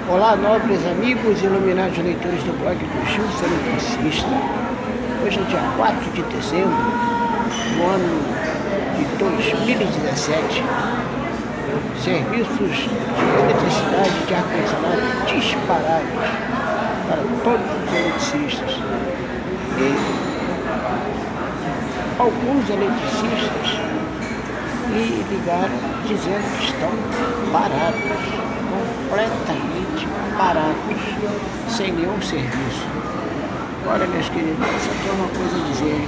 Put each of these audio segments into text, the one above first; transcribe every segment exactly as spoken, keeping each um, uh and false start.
Olá, nobres amigos e iluminados leitores do blog do Gilson Eletricista. Hoje é dia quatro de dezembro do ano de dois mil e dezessete. Serviços de eletricidade de ar-condicionado disparados para todos os eletricistas. E alguns eletricistas me ligaram dizendo que estão parados, completamente parados, sem nenhum serviço. Olha, meus queridos, só tem uma coisa a dizer.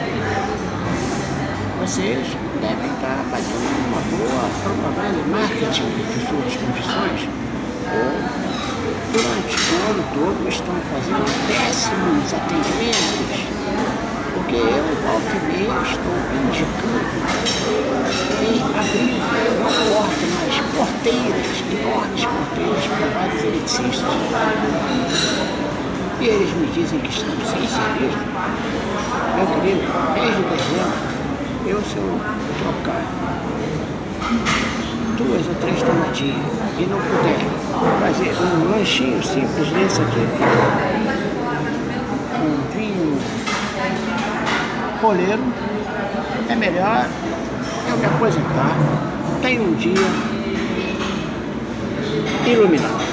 Vocês devem estar fazendo uma boa propaganda e marketing de suas profissões, ou durante o ano todo estão fazendo péssimos atendimentos, porque eu, volta e meia, estou indicando em abrir não porta, mas porteiras, enormes porteiras para vários eletricistas. E eles me dizem que estão sem serviço. Meu querido, mês de dezembro, eu, se eu trocar duas ou três tomatinhas e não puder fazer um lanchinho simples desse aqui, um vinho poleiro, é melhor eu me aposentar. Tenho um dia iluminado.